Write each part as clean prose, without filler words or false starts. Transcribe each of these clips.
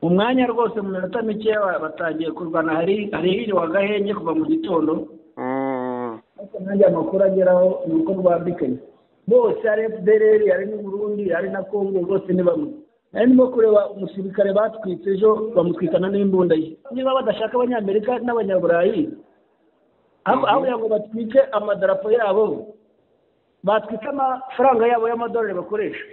umwanya rwose mu minota mike batangiye kurwana, hari hiriwe agahenge kuva mu gitondo. Ariko nanjye amakuru ageraho ni uko rwambikanye bose, hari FDLR, hari n'u Burundi, hari na Congo, bose ni bamwe. Nari ndimo kureba umusirikare batwitse ejo, bamutwikana n'imbunda ye. Niba badashaka abanyamerika n'abanyaburayi aho ngo batwike amadarapo yabo, batwike amafaranga yabo y'amadolari bakoresha.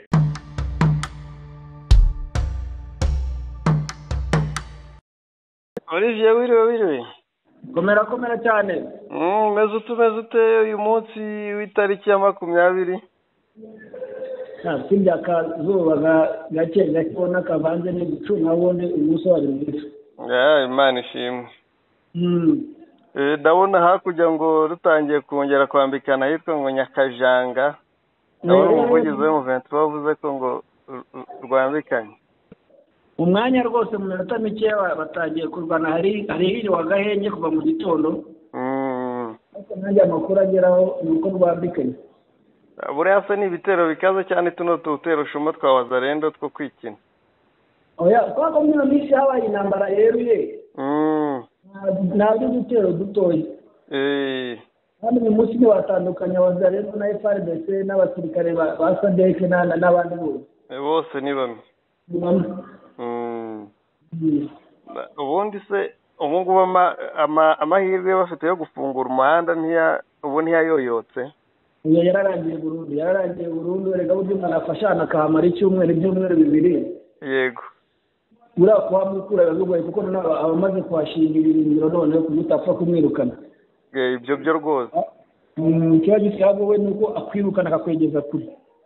Olivier, wiriwe komera cyane. meze ute uyu munsi w'itariki ya 20? Sinjya akazuba gake ubona kavanze n'igicu, nabone umunsi wari mwiza. Imana ishimwe. Ndabona hakurya ngo rutangiye kongera kwambikana hitwa ngo Nyakajanga. Ndabona umuvugizi w'M23 wavuze ko ngo rwambikanye. Umwanya rwose mu minota mike batangiye kurwana, hari hiriwe agahenge kuva mu gitondo. Ariko nanjye amakuru ageraho ni uko rwambikanye. Buriya se ni ibitero bikaze cyane, tuno tutero shuma twa wazarendo two kwikina. Oya, kwa ko muri minsi habaye intambara yeruye. Ntabwo dutero dutoye. Kandi mu munsi watandukanya wazarendo na FARDC n'abasirikare ba SADC n'abandi bose. Bose ni bamwe. Ubundi se ubu ngubu amahirwe bafite yo gufungura umuhanda ntiyayoyotse. Yararangiye burundu, rega buryo umuntu afashana akamara ibyumweru bibiri. Yego. Uriya kuhamukura bigoye kuko abamaze kuhashingira ibirindiro noneho kumutapfa kumwirukana. Ibyo byo rwose. Ikibazo cyabo we nuko akwirukana akakwegeza kure.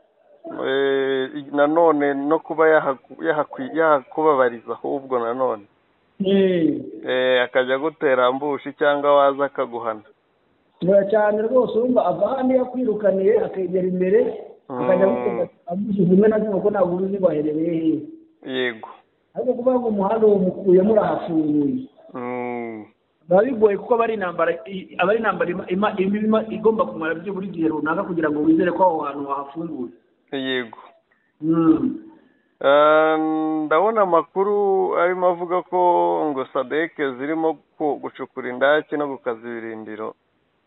Nanone no kuba yakubabariza ahubwo nanone. Akajya gutera ambushi cyangwa waza akaguhana. Cyane rwose urumva ava hano yakwirukaniye akegera imbere akajya gutera ambushi zimwe na zimwe ko ntabwo uzi baherereye. Yego. Ariko kuvuga ngo umuhanda umukuyemo urahafunguye. Biba bigoye kuko aba ari intambara igomba kumara buri gihe runaka kugira ngo wizere ko aho hantu wahafunguye. Yego. Ndabona amakuru arimo avuga ko ngo SADC zirimo gucukura indake no gukaza ibirindiro.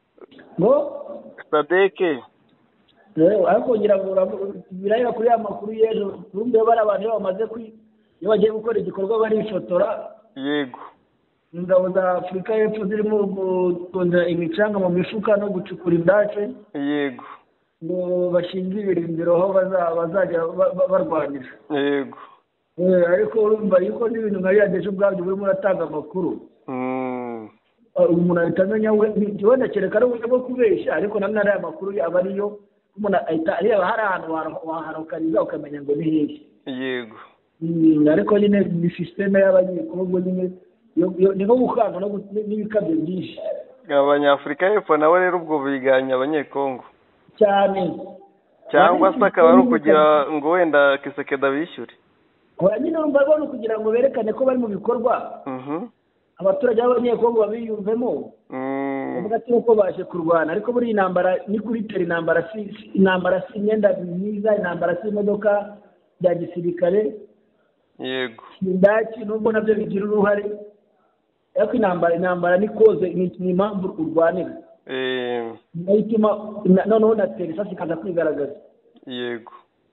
SADC ariko ngira ngo birahera kuri ya makuru y'ejo, urumva bari abantu bamaze iyo bagiye gukora igikorwa barifotora. Yego. Ingabo za Afurika y'Epfo zirimo gutonda imicanga mu mifuka no gucukura indake. Yego. ngo bashinze ibirindiro aho bazajya barwanira. Yego. Ariko urumva yuko n'ibintu nka yadeje ubwabyo burimo uratanga amakuru. Umuntu ahita amenya wenda kereka ari uburyo bwo kubeshya, ariko nanone ari amakuru aba ariyo umuntu ahita areba hari ahantu waharukariza ukamenya ngo ni hehe. Yego. Ariko nyine ni systeme y'abanyekongo nyine ni nko gukanga n'ibikabyo byinshi. Abanyafurika y'Epfo nabo rero ubwo biganya abanyekongo cyane, cyangwa se akaba ari ukugira ngo wenda Kisekedi bishyure. Nyine urumva no kugira ngo berekane ko bari mu bikorwa. Abaturage b'abanyekongo babiyumvemo. Bavuga ati ko baje kurwana, ariko buri intambara ni kuri teri intambara si imyenda myiza, intambara si imodoka bya gisirikare. Yego. Indaki nubwo nabyo bigira uruhare, ariko intambara ni koze ni impamvu urwanira. Nayituma noneho na terisa sikaza kwigaragaza. Yego.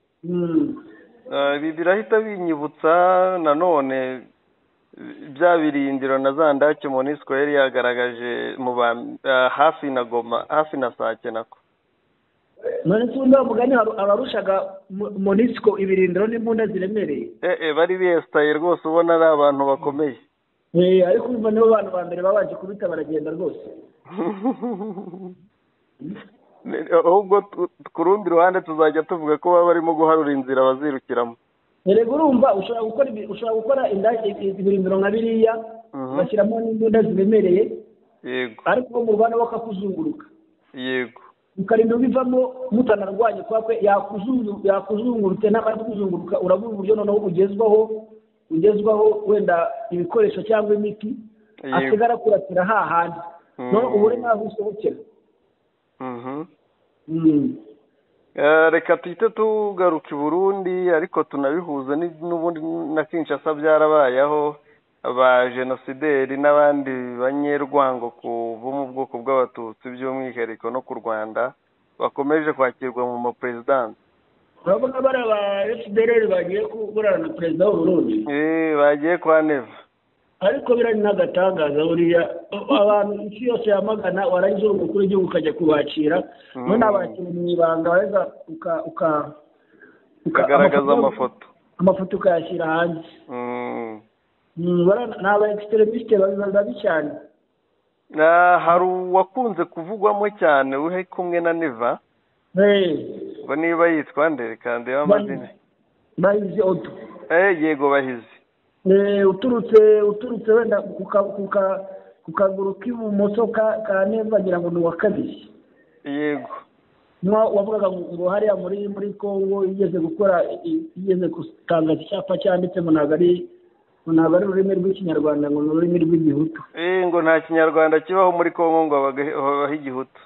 Birahita binyibutsa nanone bya birindiro na za ndake MONUSCO yari yagaragaje mu hafi na Goma, hafi na Sake nako. None tunda mugani abarushaga MONUSCO ibirindiro n'imbunda ziremereye. Bari bestaye rwose ubona ari abantu bakomeye. Ariko umva nibo bantu ba mbere babaje kubita baragenda rwose. Ahubwo ku rundi ruhande tuzajya tuvuga ko baba barimo guharura inzira bazirukiramo. Erega urumva ushobora gukora ibirindiro nka biriya bashyiramo n'imbunda ziremereye. Yego. Ariko mu Rwanda bakakuzunguruka. Yego. Ukarinda ubivamo mutanarwanye kwakwe yakuzungurutse n'abandi kuzunguruka, urabura uburyo noneho ugezwaho wenda ibikoresho cyangwa imiti asigara kuratira hahandi. No ubure naho usohokera. reka tuhite tugaruka i Burundi ariko tunabihuza n'ubundi na Kinshasa byarabayeho aba genosideri n'abandi banyerwango bo mu bwoko bw'abatutsi by'umwihariko no ku Rwanda bakomeje kwakirwa mu maperezidansi. urabona bari aba FDLR bagiye kuburana na perezida w'u Burundi bagiye kwa Neva ariko birari n'agatangaza buriya abantu isi yose yamagana warangiza umukuru w'igihugu ukajya kubakira none abakira mu ibanga wareza ukagaragaza amafoto ukayashyira hanze ni aba extremiste babi cyane. hari uwakunze kuvugwamo cyane uri kumwe na Neva ngo niba yitwa nde kandi y'amazina Bahizi Odo yego Bahizi uturutse wenda ku kaguru k'ibumoso ka Neva ngira ngo ni uwa kabiri yego wavugaga ngo hariya muri Congo igeze gutangaza icyapa cyanditsemo ntabwo ari ururimi rw'ikinyarwanda ngo ni ururimi rw'igihutu ngo nta kinyarwanda kibaho muri Congo ngo habaho igihutu.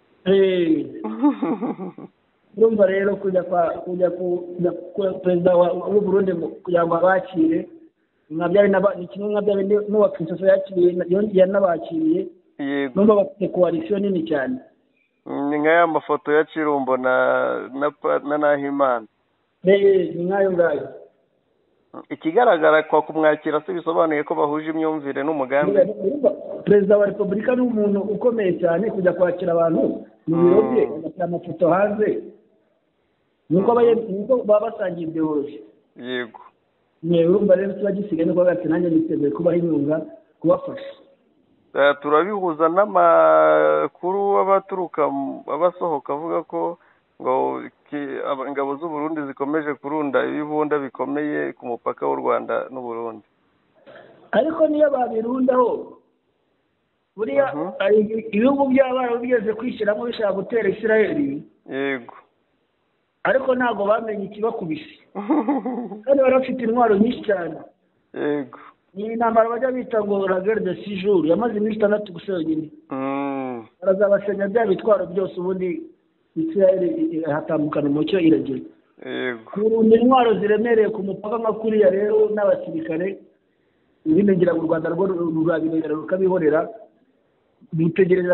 urumva rero kujya perezida w'u Burundi kugira ngo abakire ni kimwe nka bya bindi n'uwa Kinshasa yakiriye yanabakiriye numva bafite koalisiyo nini cyane. ni nk'aya mafoto ya Chirumbo na Nahimana ni nk'ayo ngayo. ikigaragara kwa kumwakira se bisobanuye ko bahuje imyumvire n'umugambi. Perezida wa Repubulika ni umuntu ukomeye cyane kujya kwakira abantu mu biro bye agashyira amafoto hanze nuko baba basangiye ideoloji. Yego urumva rero tuba gisigaye no kuvuga ati nanjye niteguye kubaha inkunga kubafasha. turabihuza n'amakuru abasohoka avuga ko ngo ingabo z'u Burundi zikomeje kurunda ibibunda bikomeye ku mupaka w'u Rwanda n'u Burundi. ariko niyo babirundaho buriya ibihugu by'abarabu bigeze kwishyiramo bishaka gutera Isiraheli. Yego ariko ntabwo bamenye ikibakubise kandi bari bafite intwaro nyinshi cyane. Yego ni intambara bajya bita ngo la guerre de 6 jours yamaze iminsi 6 gusa yonyine. barazabasenya bya bitwaro byose ubundi Isiraheli hatambukana umucyo iragera. kurunda intwaro ziremereye ku mupaka nka kuriya rero n'abasirikare ibindi ngira ngo u Rwanda rwo rurabirera rukabihorera bitegereza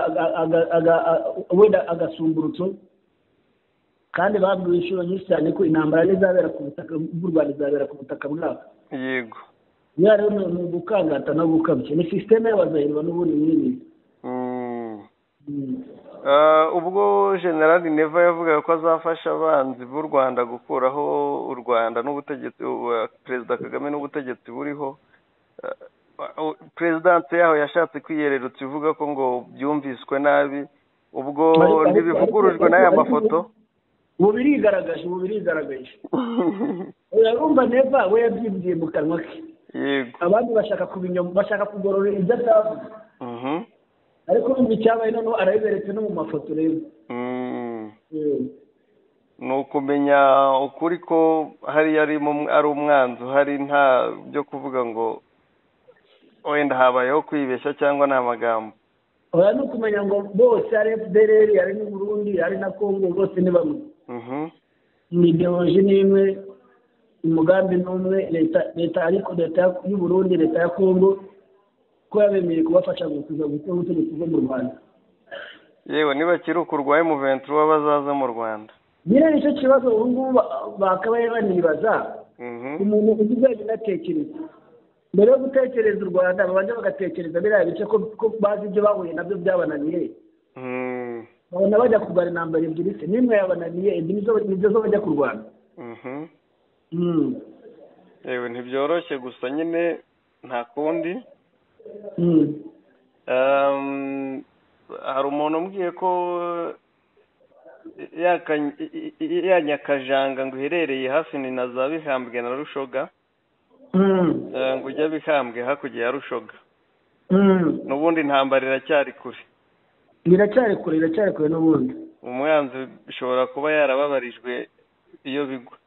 wenda agasumburutso kandi babwiwe inshuro nyinshi cyane ko intambara izabera ku butaka bw'u Rwanda izabera ku butaka bwabo. Yego rero ni ugukangata no gukabya ni sisiteme y'abazahirwa n'ubundi mwini. ubwo General Neva yavugaga ko azafasha abanzi b'u Rwanda gukuraho u Rwanda n'ubutegetsi Perezida Kagame n'ubutegetsi buriho. Perezidansi yaho yashatse kwiyererutsa ivuga ko ngo byumviswe nabi ubwo ntibivugurujwe n'aya mafoto. ubu birigaragaje urumva Neva we yabyibwiye mu kanwa ke. Yego abandi bashaka kugorora ibyo atavuze. ariko n'ubu icyabaye noneho arabiberetse no mu mafoto rero. ni ukumenya ukuri ko hari ari umwanzi hari nta byo kuvuga ngo wenda habayeho kwibeshya cyangwa nta magambo. oya ni ukumenya ngo bose ari FDLR ari n'u Burundi ari na Congo bose ni bamwe. ni ideoloji ni imwe umugambi ni umwe leta ariko leta y'u Burundi leta ya Congo ko yabemeye kubafasha gukuza ubutegetsi bwo mu Rwanda. yewe niba kiri ukurwaye mu 23 bazaza mu Rwanda. nyine nicyo kibazo ubu ngubu bakabaye banibaza umuntu uziganye natekereza mbere yo gutekereza u Rwanda babanje bagatekereza biriya bice ko bazi ibyo bahuye nabyo byabananiye. babona bajya kurwara intambara ebyiri se n'imwe yabananiye nizo zo bajya kurwana. yewe ntibyoroshye gusa nyine nta kundi. hari umuntu umbwiye ko ya Nyakajanga ngo iherereye hafi ni na za Bihambwe na Rushoga ngo ujya Bihambwe hakurya ya Rushoga. n'ubundi intambara iracyari kure n'ubundi umwanzi bishobora kuba yarababarijwe iyo bigwa.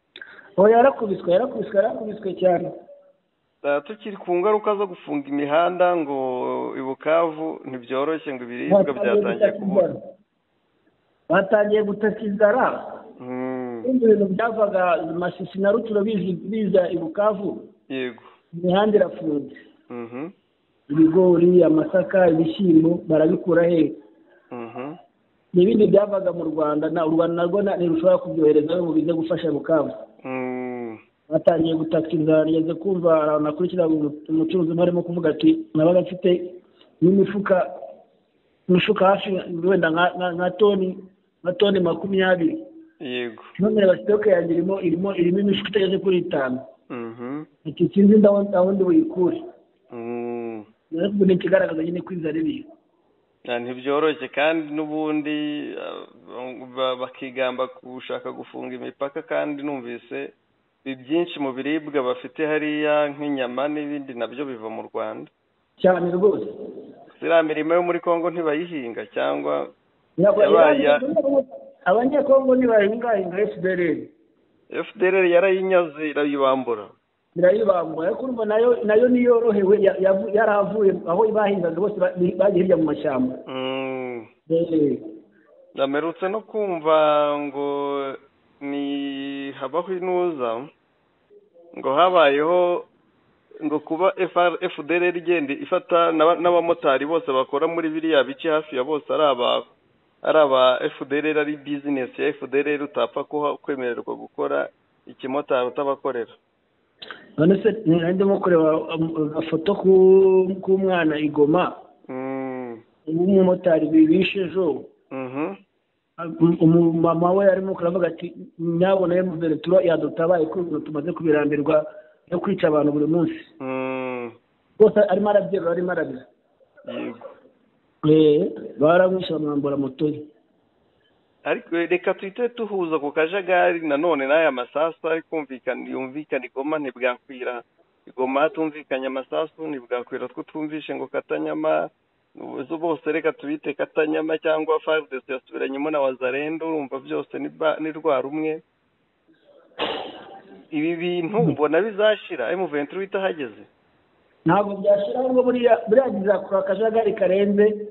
yarakubiswe cyane. tukiri ku ngaruka zo gufunga imihanda ngo i Bukavu ntibyoroshye ngo ibiribwa byatangiye kubura. batangiye gutaka inzara ibintu byavaga Masisi na Rutsiro biza i Bukavu yego imihanda irafunze ibigori amasaka ibishyimbo barabikura he n'ibindi byavaga mu Rwanda u Rwanda narwo ntirushobora kubyohereza ngo bize gufasha Bukavu batangiye gutaka inzara ngeze kumva nakurikira umucuruzi barimo kuvuga ati nabaga mfite n'imifuka hafi wenda nka toni 20 yego none basitoke yanjye irimo imifuka itageze kuri 5 iki kinzi ndawundi uyikure ntabwo ni kigaragaza nyine kwinzara ibi ntibyoroshye kandi n'ubundi bakigamba gushaka gufunga imipaka kandi numvise byinshi mu biribwa bafite hariya nk'inyama n'ibindi nabyo biva mu Rwanda cyane rwose ziriya mirimo yo muri Kongo ntibayihinga cyangwa abanyekongo ntibahinga FDLR yarayinyaze irayibambura ariko urumva nayo niyorohewe yaravuye aho bahingaga bose bagiye hirya mu mashyamba namerutse no kumva ngo ni habaho inuza ngo habayeho ngo kuba FDLR igenda ifata n'abamotari bose bakora muri biriya bice hafi ya bose ari aba FDLR ari business ya FDLR utapfa kwemererwa gukora ikimotari utabakorera. none se ndimo kureba amafoto k'umwana igoma umumotari bibishe ejo umumama we arimo kuravuga ati nyabona ye muveretura yadutabaye ko tumaze kubirambirwa no kwica abantu buri munsi rwose arimo arabyerura arimo arabira baramwishe bamwambura moto ye ariko reka tuhite tuhuza ku kajagari nanone n'aya masasu ari yumvikana igoma ntibwakwira igoma hatumvikanye amasasu ntibwakwira two twumvishe ngo Katanyama zo bose reka tubite Katanyama cyangwa FARDC yasubiranyemo na Wazalendo urumva byose ni rwa rumwe ibi bintu mbona bizashira M23 bitahageze ntabwo byashira ahubwo buriya bizakora akajagari karenze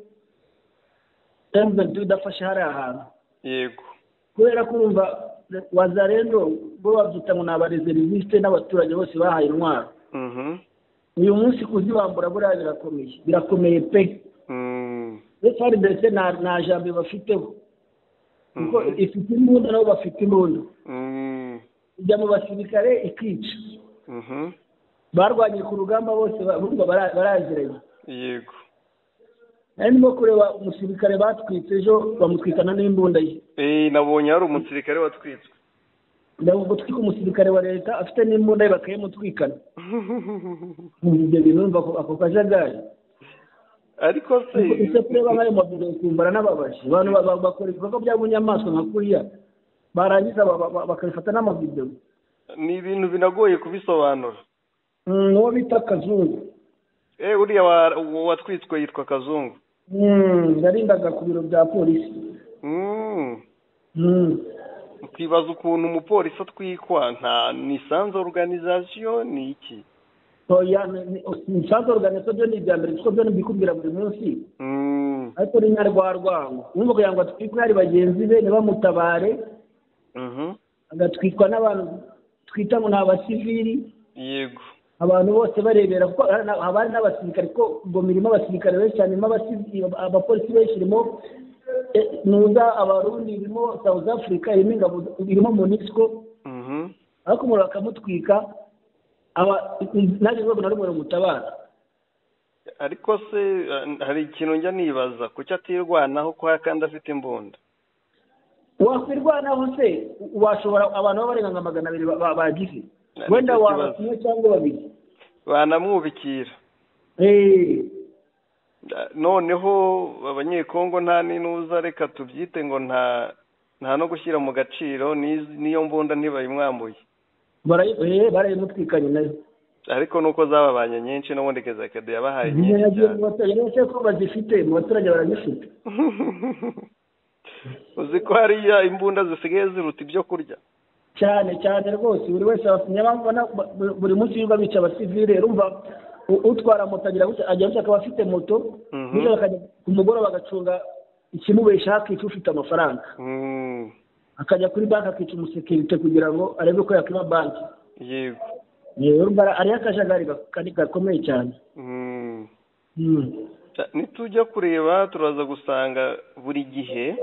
M23 idafashe hari ahantu yego kubera ko urumva Wazalendo bo babyita ngo n'abareseriviste n'abaturage bose bahaye intwaro uyu munsi kuzibambura buriya birakomeye pe FARDC nta jambo bafiteho kuko ifite imbunda nabo bafite imbunda ijya mu basirikare ikica barwanye ku rugamba bose baraziranye yego ndimo kureba umusirikare batwitse ejo bamutwikana n'imbunda ye nabonye hari umusirikare watwitswe ndabwo gutwika umusirikare wa leta afite n'imbunda ye bakayimutwikana ibyo bintu mva ako kajagari ariko se kureba nk'ayo mavugo kumbara n'ababaje abantu bakora ibikorwa by'abunyamaswa nka kuriya barangiza bakabifata n'amavideo ni ibintu binagoye kubisobanura n'uwo bita Kazungu uriya watwitswe yitwa Kazungu yarindaga ku biro bya polisi ukibaza ukuntu umupolisi atwikwa ni sans organisation ni iki sans organisation byo ni ibya mbere kuko byo mbikubwira buri munsi ariko ni nyarwarwango numva kugira ngo atwikwe hari bagenzi be ntibamutabare agatwikwa n'abantu twita ngo ni abasivili yego abantu bose barebera kuko haba hari n'abasirikare ko ubwo mirimo abasirikare benshi cyane abapolisi benshi irimo nuza abarundi irimo South Africa irimo MONUSCO ariko umuntu bakamutwika nanjye rwego nari umuntu mutabara ariko se hari ikintu njya nibaza kuki atirwanaho ko kandi afite imbunda wakwirwanaho se washobora abantu barenga nka 200 bagize wenda wabatumye cyangwa babiri banamwubikira noneho abanyekongo nta ninuza reka tubyite ngo nta no gushyira mu gaciro niyo mbunda ntibayimwambuye barayimutwikanye nayo ariko nuko zababanye nyinshi n'ubundi Kezakede yabahaye nyinshi cyane ko bazifite mu baturage barazifite uzi ko hariya imbunda zisigaye ziruta ibyo kurya cyane cyane rwose buri wese abafite buri munsi y'uba bica abasivile urumva utwara moto ajya akaba afite moto bakajya ku mugoroba bagacunga ikimubesha hakica ufite amafaranga akajya kuri banki akica umusekirite kugira ngo arebe ko yakwiba banki. yego ariyo akajagari gakomeye cyane. nitujya kureba turaza gusanga buri gihe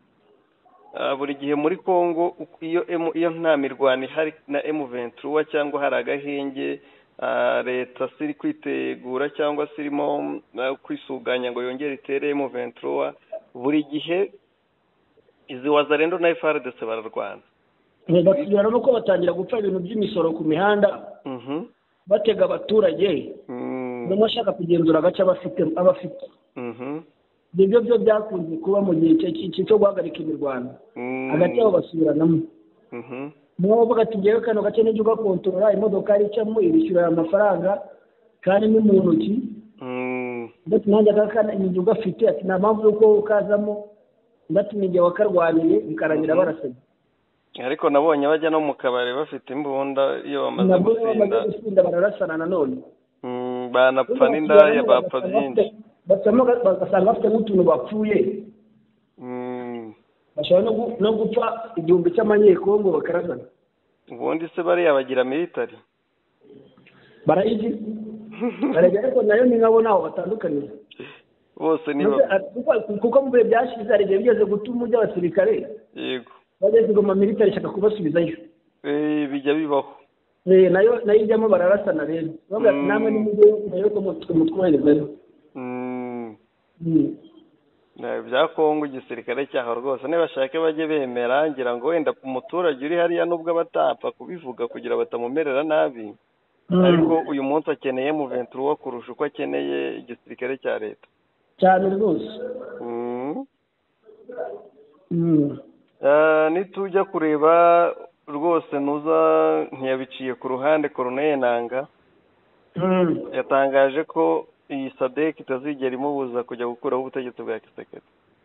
muri Congo iyo nta mirwano ihari na M23 cyangwa hari agahenge leta siri kwitegura cyangwa sirimo kwisuganya ngo yongere itere M23, buri gihe izi wazarendo na FARDC bararwana. Basubira nuko batangira gupfa ibintu by'imisoro ku mihanda batega abaturage n'amashaka kugenzura agace abafite. Ibyo byo byakunze kuba mu gihe cyo guhagarika imirwano hagati aho basubiranamo. Niyo bavuga ati ngewe kano gace n'ibyo ugakontorora imodoka icamo ibishyura amafaranga kandi ni mu ntoki ndetse nanjye akakana ibyo ugafite ati nta mpamvu y'uko ukazamo ndetse n'igihe wakarwaniye bikarangira barasabye. Ariko nabonye bajya no mu kabari bafite imbunda iyo bamaze gusinda bararasana nanone. Banapfa n'indaya bapfa byinshi. Basanga bafite n'utuntu bapfuye. Bashobora no gupfa igihumbi cy'amanyekongo bakarasana. Ubundi se bariya bagira military? Barayigi. Barajya ariko nayo ni nkabo naho batandukanye. Bose ni kuko mu bihe byashize ari bigeze gutuma ujya abasirikare. Yego. Bageze ngo military shaka kubasubizayo. Bijya bibaho. Nayo ijyamo bararasana rero. Bavuga ati namwe n'umujyi nayo ko mutwoherezayo. Bya Kongo igisirikare cyaho rwose nibashake bajye bemera ngira ngo wenda umuturage uri hariya nubwo batapfa kubivuga kugira batamumerera nabi, ariko uyu munsi akeneye M23 kurusha uko akeneye igisirikare cya leta cyane rwose. nitujya kureba rwose nuza ntiyabiciye ku ruhande. Colonel Nanga yatangaje ko iyi SADC itazigera imubuza kujya gukuraho ubutegetsi bwa Kisekedi.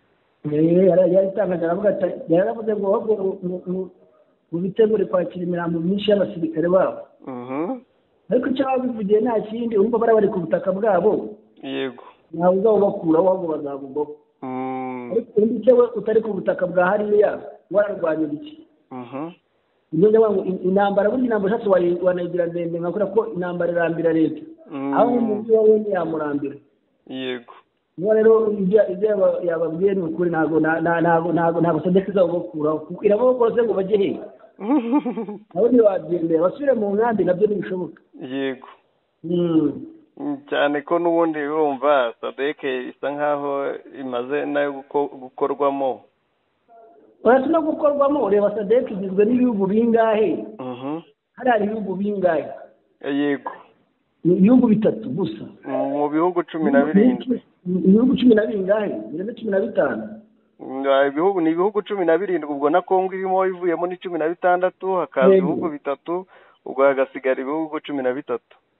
Yaravuze ngo mu bitegure kwakira imirambo myinshi y'abasirikare babo. Ariko icyo babivugiye nta kindi urumva bari ku butaka bwabo. Yego. Ntabwo uzabakuraho ahubwo bazavugaho. Ariko undi cyewe utari ku butaka bwa hariya wararwanya iki? Intambara burya intambara ushatse wanayigira ndende nkakora ko intambara irambira leta. Aho umujyi wawe ntiyamurambira. Yego. Niba rero ibyo yababwiye ni ukuri ntabwo SADC izabakuraho kuko irabakora ngo bajye he? Nabo ntibabyemera basubire mu nkambi nabyo ntibishoboka. Yego. Cyane ko n'ubundi bumva SADC isa nkaho imaze nayo gukorwamo. Uretse no gukorwamo ureba SADC igizwe n'ibihugu bingahe? Hari ibihugu bingahe? Yego. Ibihugu bitatu gusa. Mu bihugu 17. Ibihugu 10 bingahe? Birenze 15. Ibihugu ni ibihugu 17 ubwo na Kongo irimo ivuyemo ni 16 hakaza ibihugu bitatu ubwo hagasigara ibihugu 13.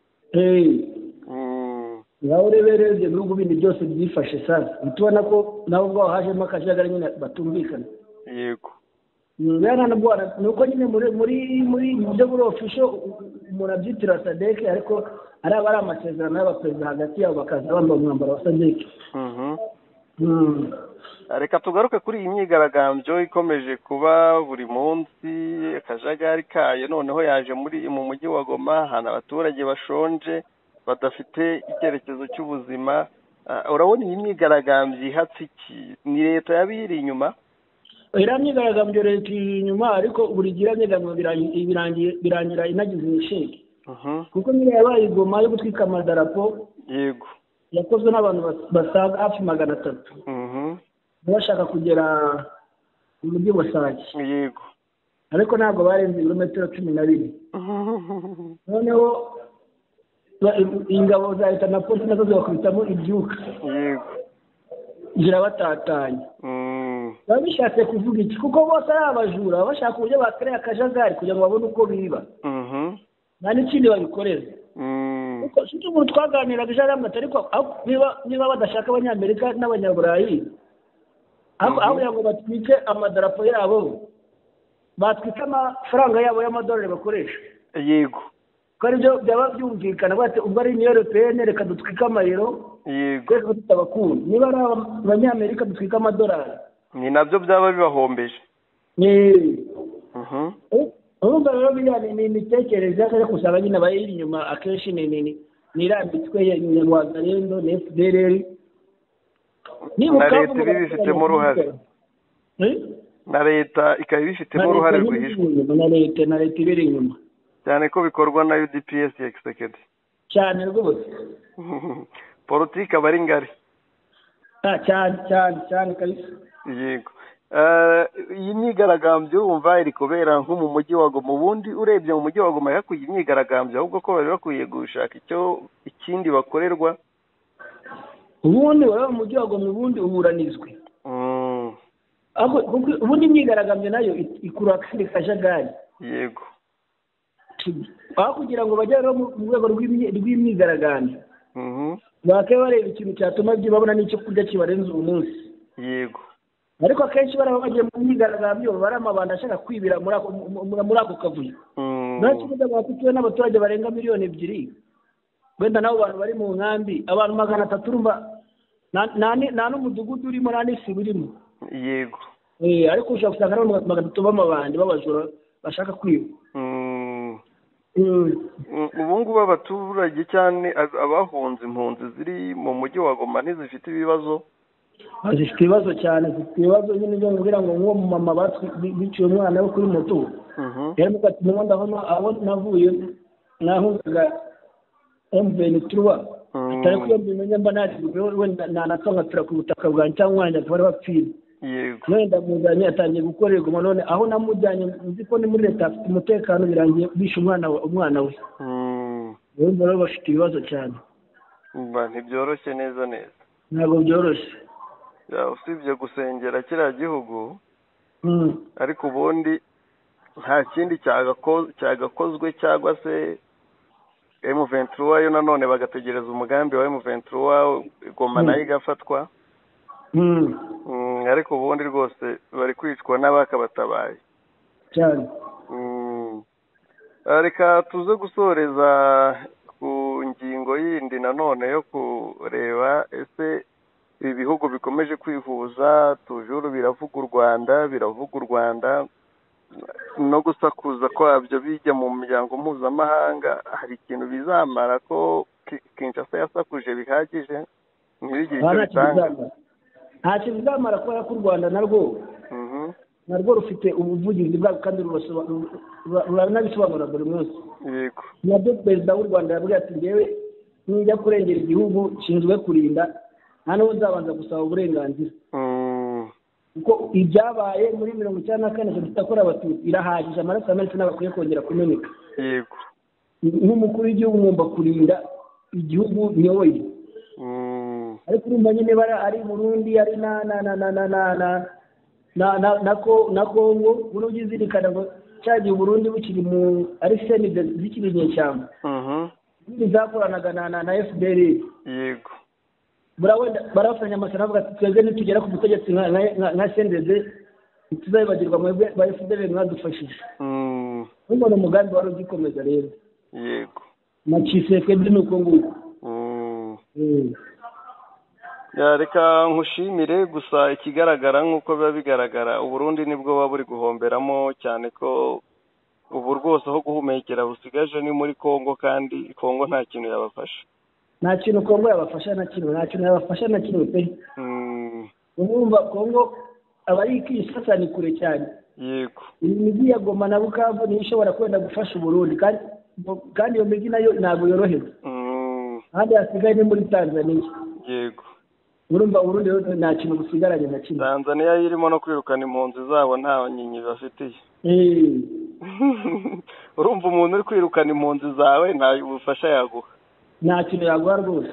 Ngaho rebereye ibihugu bindi byose byifashe sasa. Utubona ko nabo ubwo hajemo akajagari nyine batumvikana. Yego. Nuko nyine muri byo buri official umuntu abyitira SADC ariko ari amasezerano y'abaperezida hagati yabo bakaza bambaye umwambaro wa SADC. Reka tugaruke kuri iyi myigaragambyo ikomeje kuba buri munsi akajagari kayo noneho yaje mu mujyi wa Goma ahantu abaturage bashonje badafite icyerekezo cy'ubuzima. Urabona iyi myigaragambyo ihatse iki? Ni leta yabiri inyuma? Iriya myigaragambyo leta inyuma ariko buri gihe birangira inagize imishinga. Kuko nyine yabaye igoma yo gutwika amadarapo. Yego. Yakozwe n'abantu basaga hafi 300. Bashaka kugera mu mujyi wa Sake. Yego. Ariko ntabwo barenze ibirometero 12. Noneho ingabo za leta na polisi nazo zibakubitamo ibyuka. Yego. Zirabatatanya. Babishatse kuvuga iki? Kuko bose ari abajura bashaka uburyo bakorera akajagari kugira ngo babone uko biba. Nta n'ikindi babikorera. Kuko sinzi umuntu twaganiraga ijambo ariko niba badashaka abanyamerika n'abanyaburayi aho ngo batwike amadarapo yabo batwike amafaranga yabo y'amadolari bakoresha. Yego. ko aribyo byaba byumvikana bati ubwo ari Union Européenne reka dutwike amayero yego reka tutabakunda niba ari abanyamerika dutwike amadolari ni nabyo byaba bibahombeje urumva rero biriya ni imitekerereze y'akarere usanga nyine abayiri inyuma akenshi ni irambitswe nyarwanda ni FDLR na leta ibifitemo uruhare na leta ikaba ibifitemo uruhare rwihishwa na leta ibiri inyuma cyane ko bikorwa na UDPS ya Kisekedi cyane rwose politiki aba ari ngari cyane kabisa yego iyi myigaragambyo wumva iri kubera nko mu mujyi wa Goma ubundi urebye mu mujyi wa Goma yakwiye imyigaragambyo ahubwo ko bari bakwiye gushaka ikindi bakorerwa ubundi waba mu mujyi wa Goma ubundi uburanizwe ubundi imyigaragambyo nayo ikurura kandi kajagari yego aho kugira ngo bajye mu rwego rw'imyigaragambyo bakaba bareba ikintu cyatuma babona n'icyo kurya kibarenze uyu munsi yego ariko akenshi baraba bagiye mu myigaragambyo bari amabanda ashaka kwibira muri ako kavuyo nta kibuga bafitiwe n'abaturage barenga 2 miliyoni wenda nabo bantu bari mu nkambi abantu 300 urumva nta n'umudugudu urimo nta n'isibo irimo yego ariko ushobora gusanga ari 300 b'amabandi b'abajura bashaka kwiba ubu ngubu abaturage cyane abahunze impunzi ziri mu mujyi wa Goma ntizifite ibibazo zifite ibibazo cyane zifite ibibazo nyine byo kugira ngo nk'uwo mumama biciye umwana we kuri moto yarimo ati ndabona aho navuye nahungaga M23 atari ko mbimenye mba wenda nanatongatira ku butaka bwanjye cyangwa umwanya bari bapfira yego wenda muzanye atangiye gukorerwa none aho namujyanye nzi ko ni muri leta afite umutekano birangiye bishe umwana we rero bafite ibibazo cyane ntibyoroshye neza ntabwo byoroshye usibye gusengera kiriya gihugu ariko ubundi nta kindi cyagakozwe cyangwa se M23 yo nanone bagategereza umugambi wa M23 Goma nayo igafatwa ariko ubundi rwose bari kwicwa n'abakabatabaye cyane reka tuze gusoreza ku ngingo yindi nanone yo kureba ese ibi bihugu bikomeje kwihuza tujuru biravuga u Rwanda no gusakuza kwabyo bijya mu muryango mpuzamahanga hari ikintu bizamara ko Kinshasa yasakuje bihagije ntibigire icyo bitanga nta kintu bizamara kubera ko u Rwanda narwo rufite ubuvugizi bwabo kandi ruranabisobanura buri munsi yego nabyo perezida w'u Rwanda yabwiye ati ngewe nijya kurengera igihugu nshinzwe kurinda nta n'uwo nzabanza gusaba uburenganzira kuko ibyabaye muri 1994 jenoside yakorewe abatutsi irahagije amaraso amenetse n'abakwiye kongera kumeneka yego nk'umukuru w'igihugu ngomba kurinda igihugu nyoboye ariko urumva nyine ari Burundi ari na Kongo buri ugizirikana ngo cyagiye Burundi bukiri ari senide zikiri inyeshyamba zakoranaga na FDLR yego barafanya amasana avuga ati twebwe nitugera ku butegetsi nka sendeze tuzabibagirwa mwebwe ba FDLR mwadufashije ubwo ni umugambi wari ugikomeza rero yego na Tshisekedi nuko nguko reka nkushimire gusa ikigaragara nk'uko biba bigaragara Uburundi nibwo buba buri guhomberamo cyane ko ubu rwose aho guhumekera busigaje ni muri Kongo kandi Kongo nta kintu yabafasha nta kintu Kongo yabafasha na kimwe pe urumva Kongo abari Kinshasa ni kure cyane yego imijyi ya Goma na Bukavu niyo ishobora kwenda gufasha Uburundi kandi iyo mijyi nayo ntabwo yorohewe ahandi hasigaye ni muri Tanzania yego urumva Uburundi nta kintu gusigaranye na kimwe Tanzania irimo no kwirukana impunzi zabo nta nyinyi bafitiye urumva umuntu uri kwirukana impunzi zawe nta bufasha yaguha nta kintu yaguha rwose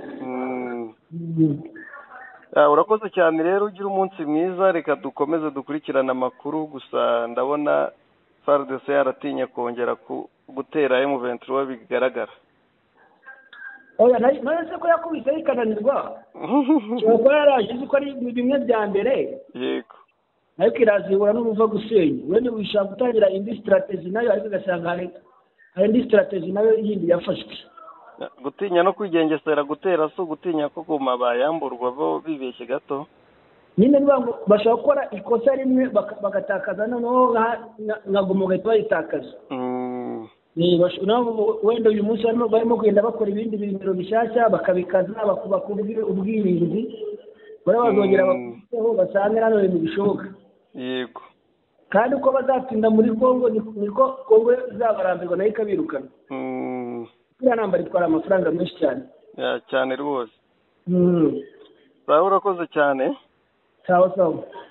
urakoze cyane rero ugira umunsi mwiza reka dukomeze dukurikirana amakuru gusa ndabona FARDC yaratinya kongera gutera M23 bigaragara oya nase ko yakubise ikananirwa cyangwa yaraje ko ari bimwe bya mbere yego ariko irazibura n'ubuva gusenya wende wishaka gutangira indi strategy nayo ariko gasanga hari indi strategy nayo yindi yafashwe. Gutinya no kwigengesera gutera so gutinya ko Goma bayamburwa bo bibeshye gato. Nyine bashaka gukora ikosa rimwe bagatakaza noneho nka Goma bahita bayitakaza. Wenda uyu munsi barimo kugenda bakora ibindi bintu bishyashya bakabikaza bakubaka ubwirinzi bazongera bakuzeho basanga hano ibintu bishoboka. Yego. Kandi uko bazatsinda muri Kongo niko Kongo izabarambirwa nayo ikabirukana. Iriya ntambara itwara amafaranga menshi cyane. Cyane rwose. Urakoze cyane. Sawa sawa.